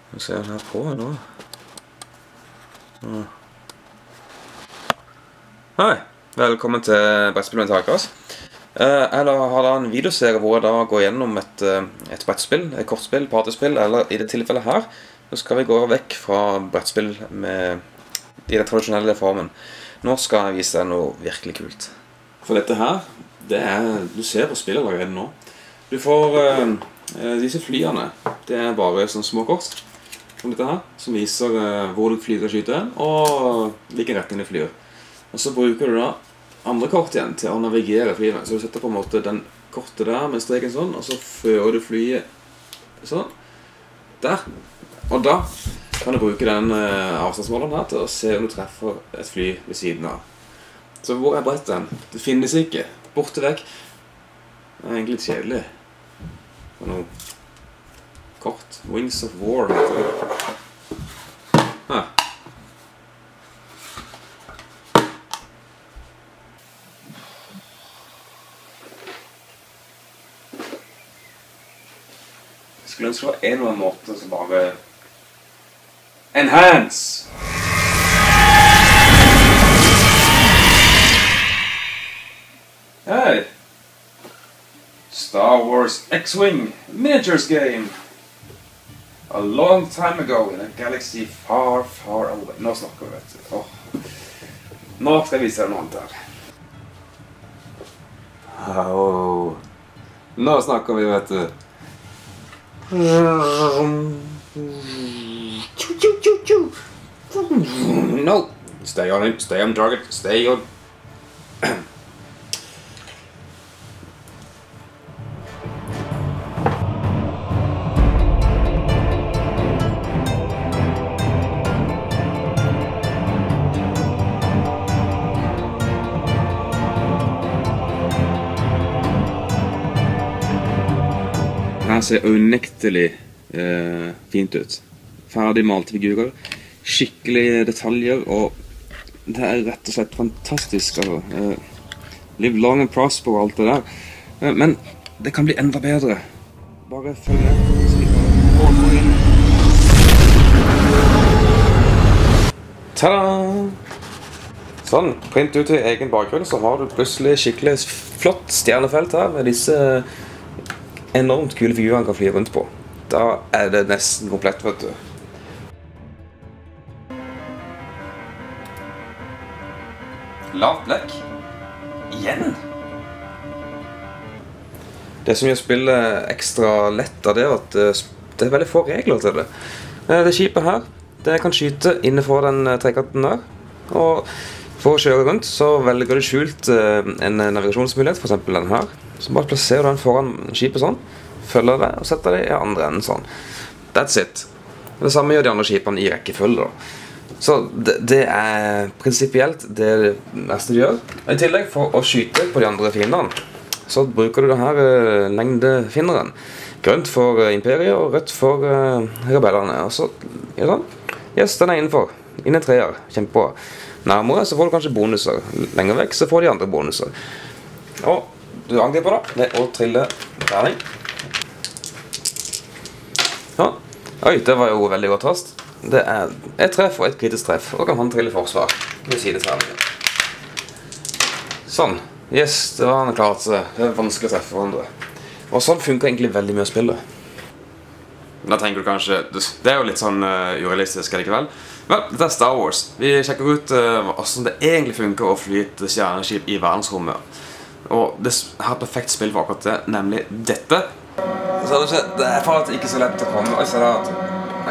Nå ser jeg her på nå. Hei, velkommen til Brettspill med Takas. Jeg har da en videoserie hvor jeg da går gjennom et brettspill, et kortspill, partyspill, eller i det tilfellet her, så skal vi gå vekk fra brettspill i den tradisjonelle formen. Nå skal jeg vise deg noe virkelig kult. For dette her, du ser på spillet allerede nå. Du får disse flyene, det er bare sånne små kort, som dette her, som viser hvor du flyr og skyter, og hvilken retning du flyr. Og så bruker du da andre kort igjen til å navigere flyene. Så du setter på en måte den kortet der med streken sånn, og så fører du flyet sånn, der. Og da kan du bruke den avstandsmåleren her til å se om du treffer et fly ved siden av. Så hvor er brettet? Det finnes ikke. Borte vekk. Det er egentlig litt kjedelig. Det er noe kort. Wings of War heter det. Her. Jeg skulle ønske det var en eller annen måte som bare Enhance! Hey! Star Wars X-Wing Miniatures game! A long time ago in a galaxy far, far away. Nå snakker vi, vet du. Nå skal jeg vise deg noe annet her. Nå snakker vi, vet du. No, stay on it, stay on target, stay on. Her ser unektelig fint ut. Ferdig malte figurer, skikkelig detaljer, og det er rett og slett fantastisk. Live long and prosper og alt det der. Men det kan bli enda bedre. Bare følg med, så vi kan gå inn. Tada! Sånn, print ut i egen bakgrunn, så har du plutselig skikkelig flott stjernefelt her, med disse enormt kule figurer han kan fly rundt på. Da er det nesten komplett, vet du. Lavt blekk. Igjen. Det som gjør spillet ekstra lett av det, er at det er veldig få regler til det. Det skipet her, det kan skyte innenfor den trekanten der. Og for å kjøre rundt, så velger du skjult en navigasjonsmulighet, for eksempel den her. Så bare plasserer du den foran skipet sånn, følger det og setter det i andre enden sånn. That's it. Det samme gjør de andre skipene i rekkefølge da. Så det er prinsipielt det meste du gjør. I tillegg for å skyte på de andre fiendene, så bruker du denne lengdefinneren. Grønt for imperiet og rødt for rebellerne. Og så gjør det sånn. Yes, den er innenfor. Innen treer. Kjempebra. Nærmere så får du kanskje bonuser. Lenger vekk så får de andre bonuser. Og du angriper da ved å trille terning. Ja. Oi, det var jo veldig godt rast. Det er et treff og et kritisk treff, og da kan han trille forsvar ved sideterningen. Sånn. Yes, det var han klart. Det er vanskelig å treffe hverandre. Og sånn funker egentlig veldig mye å spille. Da tenker du kanskje, det er jo litt sånn urealistisk, er det ikke vel? Vel, dette er Star Wars. Vi sjekker ut hvordan det egentlig funker å fly et stjerneskip i verdensrommet. Og det har et perfekt spill for akkurat det, nemlig dette. Så det er for at det ikke er så lett å komme. Oi, så det er at... Nei.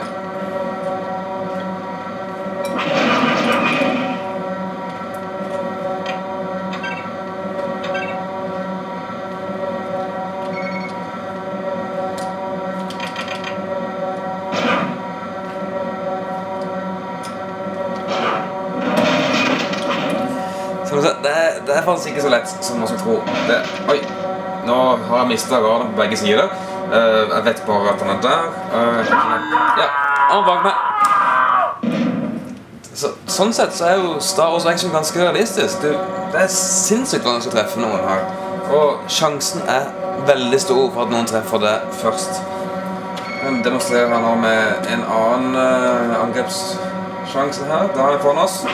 Det er faktisk ikke så lett som man skal tro. Oi, nå har jeg mistet radaren på begge sider. Jeg vet bare at han er der. Ja, han er bak meg. Sånn sett så er jo Star Wars X ganske realistisk. Det er sinnssykt vanskelig å treffe noen her. Og sjansen er veldig stor for at noen treffer det først. demonstrerer han nå med en annen angrepssjanse her. Da har vi foran oss.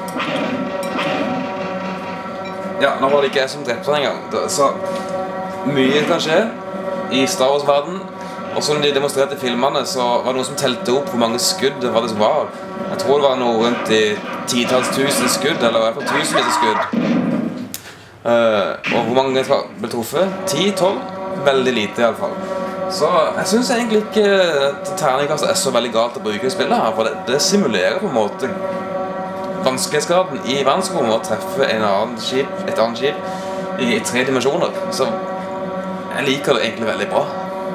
Ja, nå var det ikke jeg som drepte han engang. Så mye kan skje i Star Wars-verden. Og som de demonstrerte i filmene, så var det noen som telte opp hvor mange skudd det var det som var. Jeg tror det var noe rundt i titalls tusen skudd, eller i hvert fall tusenvis av skudd. Og hvor mange ble truffet? 10-12? Veldig lite i alle fall. Så jeg synes egentlig ikke at terningkastet er så veldig galt å bruke i spillet her, for det simulerer på en måte vanskelighetsgraden i verdensrommet å treffe et annet skip i 3 dimensjoner. Så jeg liker det egentlig veldig bra.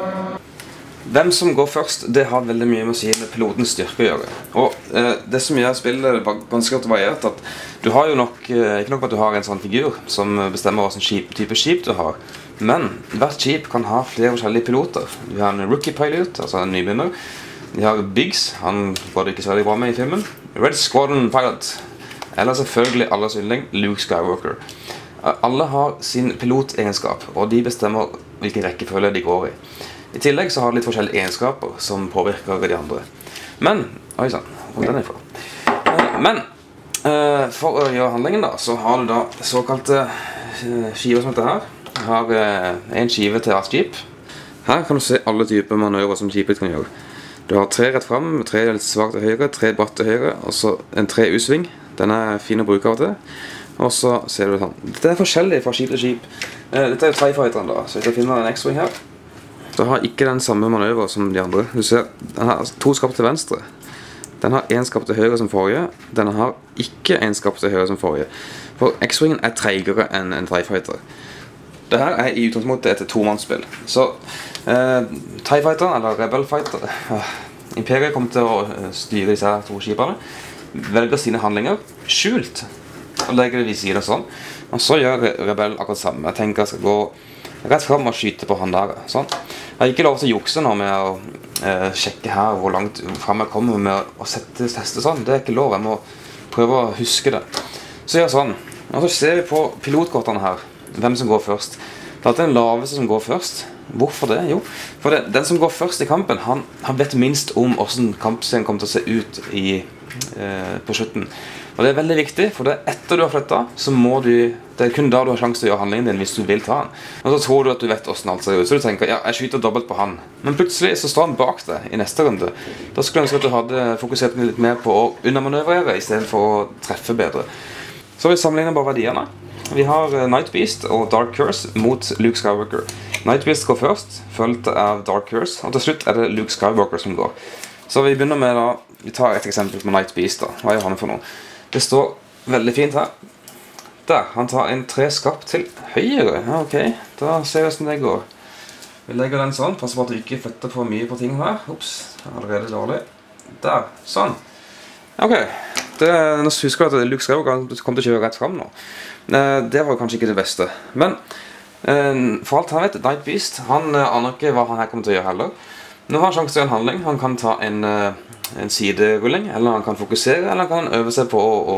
Hvem som går først, det har veldig mye med å si med pilotens styrke å gjøre. Og det som gjør spillet ganske godt variert, at du har jo nok, ikke nok at du har en sånn figur som bestemmer hva type skip du har, men hvert skip kan ha flere forskjellige piloter. Vi har en rookie pilot, altså en nybegynner. Vi har Biggs, han går det ikke så veldig bra med i filmen. Red Squadron pilot, eller selvfølgelig alles yndling, Luke Skywalker. Alle har sin pilotegenskap, og de bestemmer hvilken rekkefølge de går i. I tillegg så har de litt forskjellige egenskaper som påvirker de andre. Men, oi sann, hvor den er fra? Men, for å gjøre handlingen da, så har du da såkalte skiver som dette her. Du har en skive til hvert skip. Her kan du se alle typer manøver som skipet kan gjøre. Du har 3 rett frem, 3 litt svagt til høyre, 3 bratt til høyre, og så en 3 U-sving. Den er fin å bruke av og til. Og så ser du sånn. Dette er forskjellig fra skip til skip. Dette er jo TIE Fighteren da, så hvis jeg finner en X-Wing her, så har ikke den samme manøver som de andre. Du ser, den har 2 skap til venstre. Den har 1 skap til høyre som forrige. Den har ikke 1 skap til høyre som forrige. For X-Wingen er treigere enn en TIE Fighter. Dette er i utgangspunktet et 2-mannsspill. Så TIE Fighter, eller Rebel Fighter, Imperiet kommer til å styre disse 2 skipene, velger sine handlinger skjult, og legger det ved siden sånn. Og så gjør Rebel akkurat samme. Jeg tenker jeg skal gå rett frem og skyte på han der, sånn. Jeg har ikke lov til å jukse nå med å sjekke her hvor langt frem jeg kommer med å teste sånn. Det er ikke lov, jeg må prøve å huske det. Så gjør sånn. Og så ser vi på pilotkortene her, hvem som går først. Det er alltid den laveste som går først. Hvorfor det? Jo, for den som går først i kampen, han vet minst om hvordan kampscenen kommer til å se ut på slutten. Og det er veldig viktig, for det etter du har flyttet, så må du, det er kun da du har sjanse til å gjøre handlingen din hvis du vil ta han. Og så tror du at du vet hvordan alt ser ut, så du tenker, ja, jeg skyter dobbelt på han. Men plutselig så står han bak deg i neste runde. Da skulle jeg ønske at du hadde fokusert litt mer på å undermanøvrere i stedet for å treffe bedre. Så vi sammenligner bare verdiene. Vi har Night Beast og Dark Curse mot Luke Skywalker. Night Beast går først, følgt av Dark Curse, og til slutt er det Luke Skywalker som går. Så vi begynner med da, vi tar et eksempel på Night Beast da. Hva gjør han for noe? Det står veldig fint her. Der, han tar en 3 skap til høyre. Ja, ok, da ser vi hvordan det går. Vi legger den sånn, passer på at du ikke flytter for mye på ting her. Ups, allerede dårlig. Der, sånn. Ok, nå husker du at Luke Skywalker kom til å kjøre rett frem nå. Det var kanskje ikke det beste. Men for alt han vet, Night Beast, han aner ikke hva han her kommer til å gjøre heller. Nå har han sjanse til en handling. Han kan ta en siderulling, eller han kan fokusere, eller han kan øve seg på å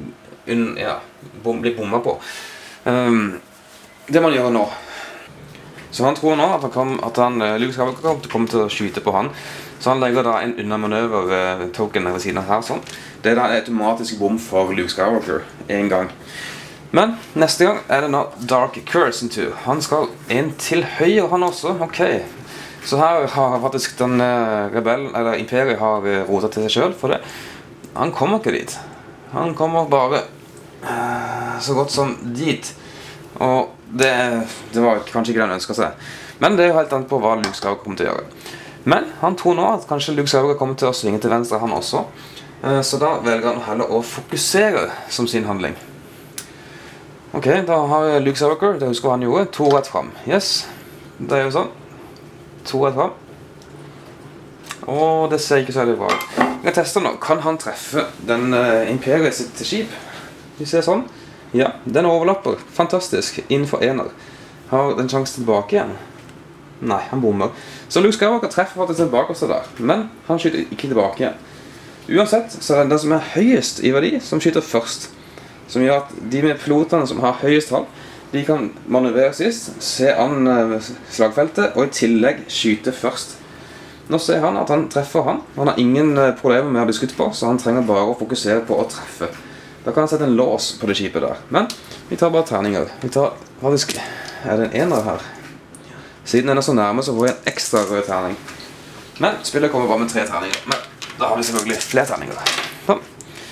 bli bommet på. Det må han gjøre nå. Så han tror nå at Luke Skywalker kommer til å skyte på han. Så han legger da en undermanøver-token ved siden av her, sånn. Det er da en automatisk bom for Luke Skywalker en gang. Men neste gang er det nå Dark Curse sin tur. Han skal en til høyre, han også. Ok. Så her har faktisk den rebellen, eller Imperiet, har rotet til seg selv for det. Han kommer ikke dit. Han kommer bare så godt som dit. Og det var kanskje ikke det han ønsket seg. Men det er jo helt annet på hva Luke Skywalker kommer til å gjøre. Men han tror nå at kanskje Luke Skywalker kommer til å svinge til venstre, han også. Så da velger han heller å fokusere som sin handling. Ok, da har Luke Skywalker, det husker han gjorde, 2 rett frem. Yes, det er jo sånn. 2 rett frem. Og det ser ikke så veldig bra ut. Vi kan teste nå. Kan han treffe den Imperiet sitt skip? Vi ser sånn. Ja, den overlapper. Fantastisk. Innenfor ener. Har den sjansen tilbake igjen? Nei, han bommer. Så Luke Skywalker treffer faktisk tilbake også der. Men han skyter ikke tilbake igjen. Uansett så er det den som er høyest i verdi som skyter først. Som gjør at de med pilotene som har høyest tall, de kan manøvrere sist, se an slagfeltet og i tillegg skyte først. Nå ser han at han treffer han. Han har ingen problemer med å bli skutt på, så han trenger bare å fokusere på å treffe. Da kan han sette en lås på det skipet der. Men vi tar bare terninger. Vi tar, faktisk, er det en ener her? Siden den er så nærme, så får vi en ekstra rød terning. Men spillet kommer bare med 3 terninger. Men da har vi selvfølgelig flere terninger. Sånn.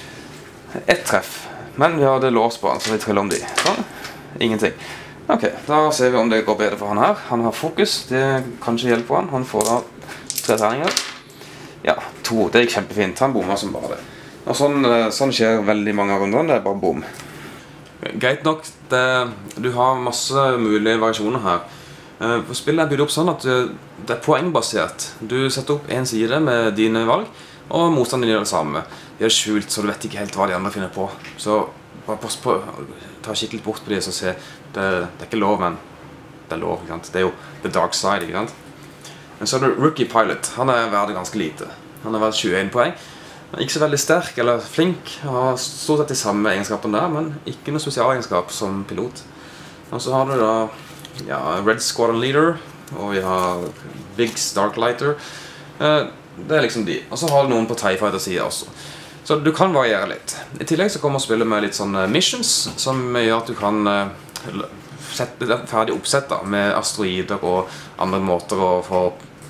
Et treff. Men vi har det lås på han, så vi triller om de. Sånn. Ingenting. Ok, da ser vi om det går bedre for han her. Han har fokus, det kan ikke hjelpe han. Han får da 3 terninger. Ja, 2. Det gikk kjempefint. Han bommer som bare det. Og sånn skjer veldig mange runder. Det er bare bom. Greit nok, du har masse mulige variasjoner her. For spillet er bygd opp sånn at det er poengbasert. Du setter opp en side med dine valg, og motstanderen gjør det samme. De er skjult, så du vet ikke helt hva de andre finner på. Så bare pass på, ta skikkelig bort på det, så se. Det er ikke lov, men det er lov, ikke sant? Det er jo the dark side, ikke sant? Men så er det Rookie Pilot. Han er verdt ganske lite. Han er verdt 21 poeng. Han er ikke så veldig sterk eller flink. Han har stort sett de samme egenskapene der, men ikke noe spesialegenskap som pilot. Og så har du da ja, Red Squadron Leader, og vi har Biggs Darklighter. Det er liksom de. Og så har du noen på TIE Fighter-siden også. Så du kan variere litt. I tillegg så kommer spillet med litt sånne missions, som gjør at du kan sette det ferdig oppsett da, med asteroider og andre måter å få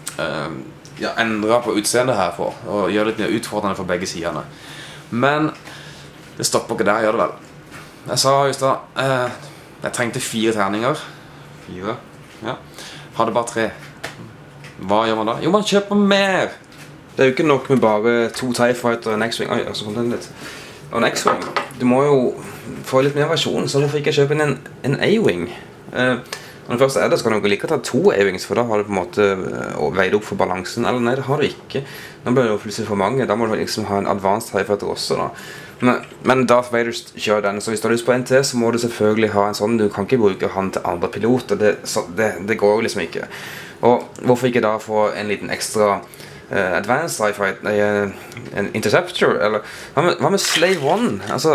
ja, endre på utseendet her for, og gjøre det litt mer utfordrende for begge sidene. Men det stopper ikke der, gjør det vel. Jeg sa just da, jeg trengte 4 terninger. 4, ja. Hadde bare 3. Hva gjør man da? Jo, man kjøper mer! Det er jo ikke nok med bare 2 TIE Fighter og en X-Wing. Oi, så kom den litt. Og en X-Wing. Du må jo få litt mer versjon, så hvorfor ikke kjøpe en A-Wing? Når det første er det, så kan du ikke like å ta 2 A-Wings, for da har du på en måte veid opp for balansen. Eller nei, det har du ikke. Nå blir det jo plutselig for mange. Da må du liksom ha en advanced TIE Fighter også da. Men Darth Vader kjører den, så hvis du har lyst på en til, så må du selvfølgelig ha en sånn. Du kan ikke bruke han til andre piloter. Det går jo liksom ikke. Og hvorfor ikke da få en liten ekstra advanced TIE Fighter, en Interceptor, eller hva med Slave One? Altså,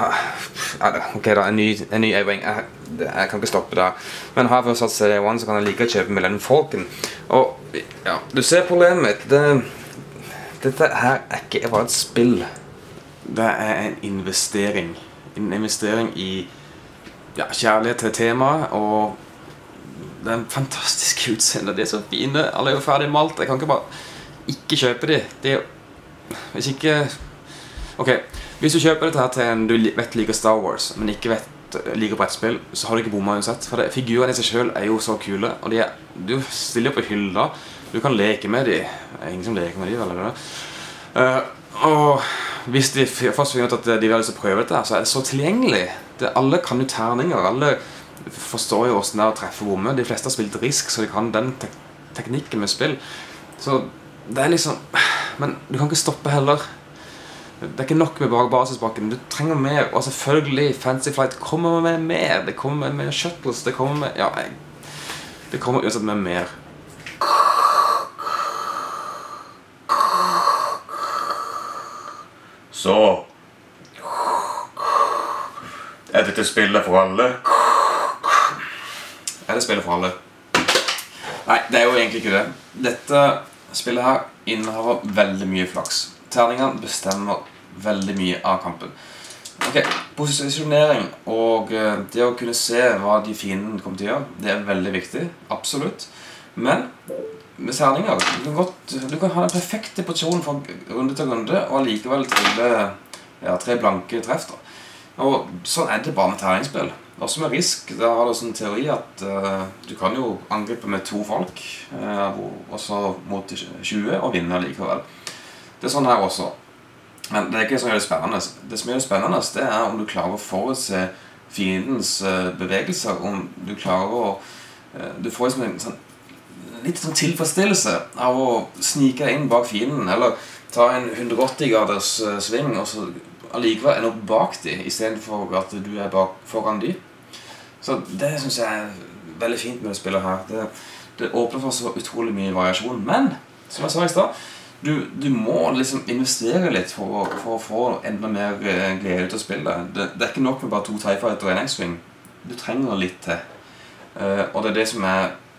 ok da, en ny A-Wing, jeg kan ikke stoppe der. Men har jeg først satt Slave One, så kan jeg like å kjøpe Millennium Falcon. Og ja, du ser problemet mitt, dette her er ikke bare et spill. Det er en investering. En investering i ja, kjærlighet til temaet, og det er en fantastisk utseende. De er så fine, alle er jo ferdig malt. Jeg kan ikke bare ikke kjøpe de. Hvis ikke ok, hvis du kjøper dette her til en du vet liker Star Wars, men ikke liker brettspill, så har du ikke bommet uansett. For figurene i seg selv er jo så kule, og du stiller på hylla. Du kan leke med de. Det er ingen som leker med de, vel, eller? Og hvis de først finner ut at de vil ha lyst til å prøve dette her, så er det så tilgjengelig. Alle kan jo terninger, alle forstår jo hvordan det er å treffe bomme. De fleste har spilt Risk, så de kan den teknikken med spill. Så det er liksom, men du kan ikke stoppe heller. Det er ikke nok med bare basisbakken. Du trenger mer, og selvfølgelig Fantasy Flight kommer med mer. Det kommer med shuttles, det kommer med, ja, det kommer uansett med mer. Så er dette spillet for alle? Er det spillet for alle? Nei, det er jo egentlig ikke det. Dette spillet her innehaver veldig mye flaks. Terningene bestemmer veldig mye av kampen. Ok, posisjonering og det å kunne se hva de fiendene kommer til å gjøre, det er veldig viktig, absolutt. Men med terninger, du kan ha den perfekte posisjonen fra runde til runde, og likevel trille 3 blanke treff da. Og sånn er det bare med terningsspill. Også med Risk, da har du sånn teori at du kan jo angripe med 2 folk, og så mot 20 og vinne likevel. Det er sånn her også. Men det er ikke så mye spennende. Det som er spennende, det er om du klarer å forutse fiendens bevegelser, om du klarer å du får liksom litt sånn tilfredsstillelse av å snike inn bak fienden, eller ta en 180 graders sving, og så allikevel ende opp bak de, i stedet for at du er foran de. Så det synes jeg er veldig fint med å spille her. Det åpner for så utrolig mye variasjon, men, som jeg sa i sted, du må liksom investere litt for å få enda mer glede ut av spillet. Det er ikke nok med bare 2 TIE Fighter og en X-Wing. Du trenger litt til. Og det er det som er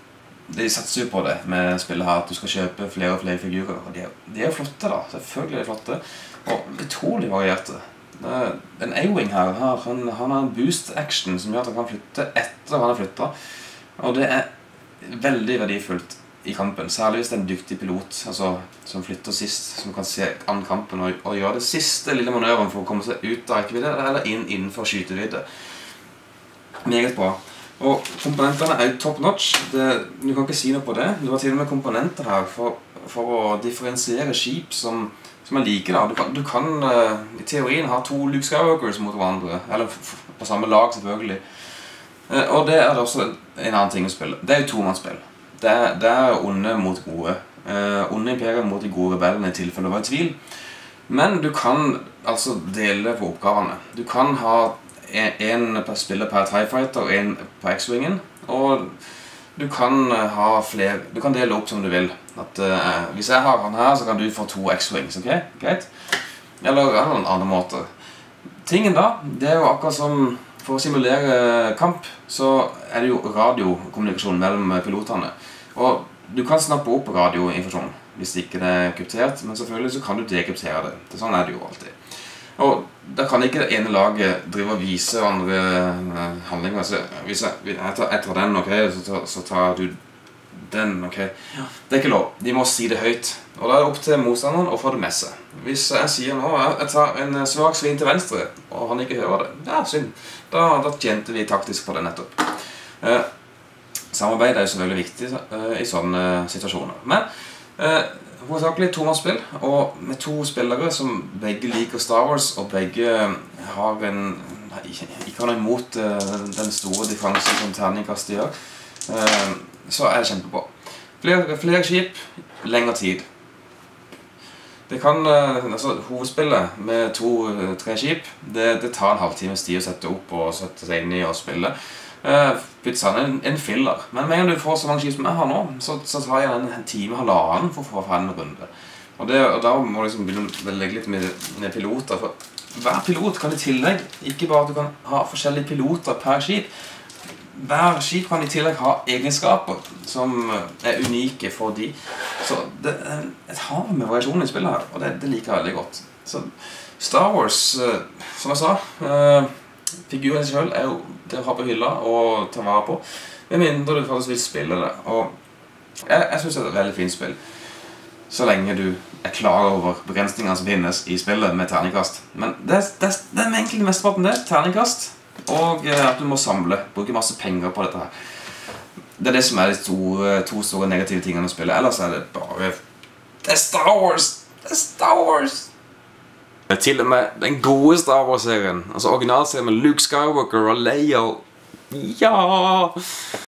de satser jo på det med spillet her, at du skal kjøpe flere og flere figurer. Og de er jo flotte da, selvfølgelig er de flotte. Og utrolig varierte. En A-Wing her, han har en boost action som gjør at han kan flytte etter han har flyttet. Og det er veldig verdifullt i kampen, særlig hvis det er en dyktig pilot altså, som flytter sist, som kan se an kampen og gjøre det siste lille manøveren for å komme seg ut av rekkevidde eller innenfor skytevidde. Meget bra. Og komponentene er jo top notch. Du kan ikke si noe på det. Du har til og med komponenter her for å differensiere skip som er like da. Du kan i teorien ha to Luke Skywalkers mot hverandre, eller på samme lag selvfølgelig. Og det er også en annen ting å spille. Det er jo tomannsspill. Det er onde mot gode. Onde imperier mot de gode rebellene i tilfelle det var i tvil. Men du kan altså dele på oppgavene. Du kan ha en spiller per TIE Fighter og en på X-Wingen, og du kan ha flere, du kan dele opp som du vil. At, hvis jeg har han her, så kan du få to X-Wings, ok? Greit? Eller en annen måte. Tingen da, det er jo akkurat som for å simulere kamp, så er det jo radiokommunikasjon mellom pilotene. Og du kan snappe opp radioinformasjon hvis ikke det er kryptert, men selvfølgelig så kan du dekryptere det. Sånn er det jo alltid. Og da kan ikke det ene laget drive og vise andre handlinger. Så hvis jeg tar den, ok, så tar du den, ok. Det er ikke lov. De må si det høyt. Og da er det opp til motstanderen å få det med seg. Hvis jeg sier nå, jeg tar en svak sving til venstre, og han ikke hører det, ja, synd. Da tjente vi taktisk på det nettopp. Samarbeid er jo selvfølgelig viktig i sånne situasjoner. Men hovedsakelig tomannsspill, og med to spillere som begge liker Star Wars, og begge har ikke har noe imot den store differansen som terningkast gjør, så er det kjempebra. Flere skip, lengre tid. Det kan, altså hovedspillet med 2-3 skip, det tar en halvtimes tid å sette opp og sette seg inn i og spille. Pizzaen er en filler, men med en gang du får så mange skip som jeg har nå, så tar jeg en time, halvannen for å få en runde. Og da må du liksom begynne å legge litt med piloter, for hver pilot kan i tillegg, ikke bare at du kan ha forskjellige piloter per skip, hver skip kan i tillegg ha egenskaper som er unike for de. Så det er et hav med variasjon i spillet her, og det liker jeg veldig godt. Så Star Wars, som jeg sa, figuren i seg selv er jo det å ha på hylla og ta vare på, med mindre du faktisk vil spille det. Og jeg synes det er et veldig fint spill, så lenge du er klar over begrensningene som finnes i spillet med terningkast. Men det er egentlig mesteparten det, terningkast, og at du må samle, bruke masse penger på dette her. Det er det som er de to store negative tingene å spille, ellers er det bare det er Star Wars! Det er Star Wars! Til og med den gode Star Wars-serien, altså originalserien med Luke Skywalker og Leia. Ja!